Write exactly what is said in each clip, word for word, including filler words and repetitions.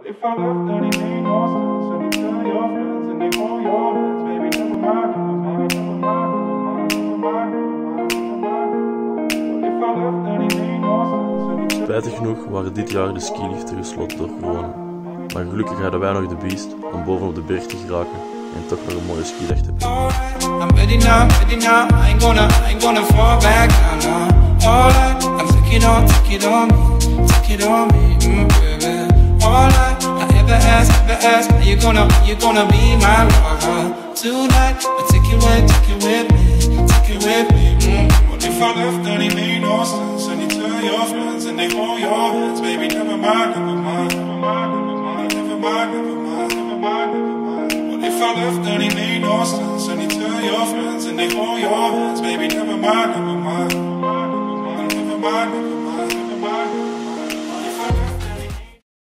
What if I left and it made no sense? And you tell your friends and they hold your hands, baby, never mind, never mind, never mind, never mind, never mind, never mind. What if I left and it made no sense? Spijtig genoeg waren dit jaar de skiliften gesloten door corona. Maar gelukkig hadden wij nog de beest om bovenop de berg te geraken en toch nog een mooie skidag te hebben. I'm ready now, ready now. I ain't gonna, I ain't gonna fall back down now. Alright, I'm taking on, take it on me, take it on me, mm, baby. Alright, I ever ask, ever ask, are you gonna, are you gonna be my lover tonight? I take it with, take it with me, take it with me. Mm. What if I left and it made no sense? And you tell your friends and they hold your hands, baby, never mind, never mind, never mind, never mind, never mind, never mind, never mind, never mind. What if I left and it made no sense? And you tell your friends and they hold your hands, baby, never mind, never mind, never mind, never mind, never mind, never mind. What if I left and it made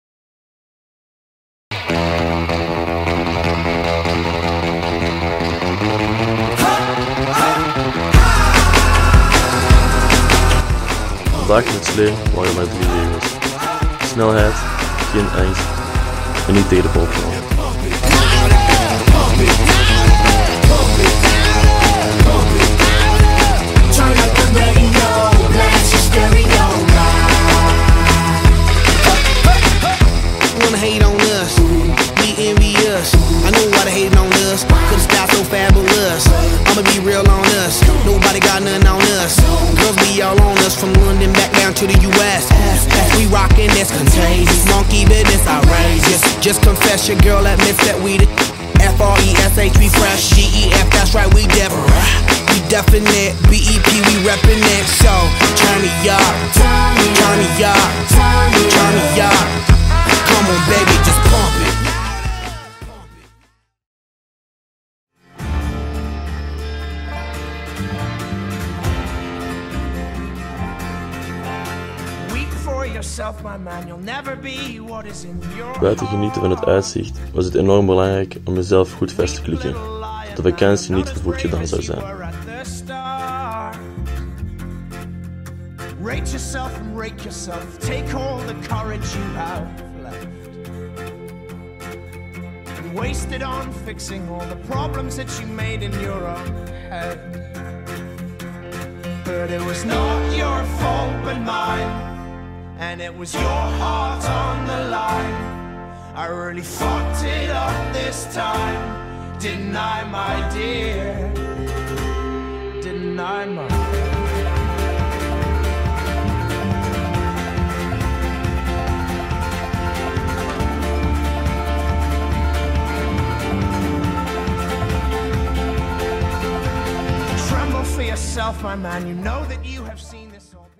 Vandaag in het slee waren er maar drie regels. Snelheid, geen angst en niet tegen de bal vallen. Hate on us, be envious. I know why they hating on us, cause the style so fabulous. I'ma be real on us, nobody got nothing on us. Girls be all on us, from London back down to the U S We rockin', that's contagious, monkey business outrageous. Just confess your girl admits that we the F R E S H, we fresh, G E F, that's right, we different. We definite, B E P, we reppin' it. So, turn me up, turn me up, turn me up. Come on, baby, just pump it. Weak for yourself, my man. You'll never be what is in your. Buiten genieten van het uitzicht was het enorm belangrijk om jezelf goed vast te klikken, dat de vakantie niet vervroegd gedaan zou zijn. Rate yourself and rake yourself. Take all the courage you have left and waste it on fixing all the problems that you made in your own head. But it was not your fault but mine, and it was your heart on the line. I really fucked it up this time, didn't I, my dear? Didn't I, my dear? For yourself, my man, you know that you have seen this all.